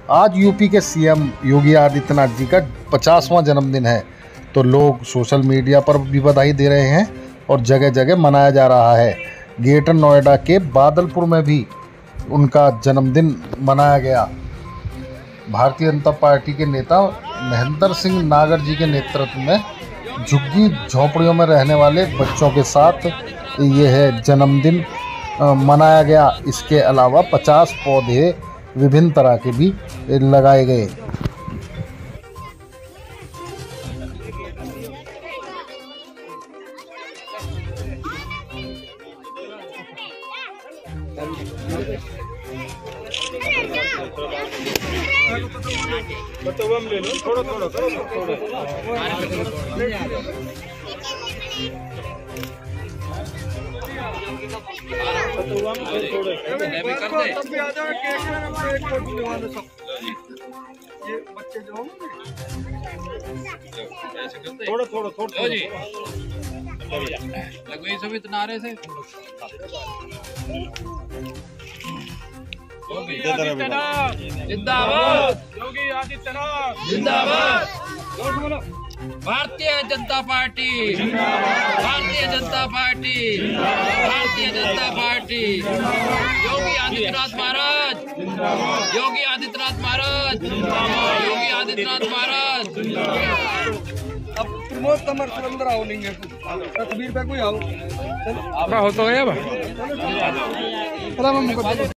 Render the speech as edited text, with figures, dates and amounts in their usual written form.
आज यूपी के सीएम योगी आदित्यनाथ जी का 50वां जन्मदिन है, तो लोग सोशल मीडिया पर भी बधाई दे रहे हैं और जगह जगह मनाया जा रहा है। ग्रेटर नोएडा के बादलपुर में भी उनका जन्मदिन मनाया गया। भारतीय जनता पार्टी के नेता महेंद्र सिंह नागर जी के नेतृत्व में झुग्गी झोंपड़ियों में रहने वाले बच्चों के साथ यह जन्मदिन मनाया गया। इसके अलावा 50 पौधे विभिन्न तरह के भी लगाए गए। ले लो थोड़ा थोड़ा थोड़ा थोड़ा जी लगभग सब इतना रहे थे। जिंदाबाद योगी आदित्यनाथ जिंदाबाद। भारतीय जनता पार्टी भारतीय जनता पार्टी भारतीय जनता पार्टी। योगी आदित्यनाथ महाराज योगी आदित्यनाथ महाराज योगी आदित्यनाथ महाराज। अब प्रमोद कमर सुरेंद्र आओ नहीं तस्वीर पे कोई आओ हो तो है।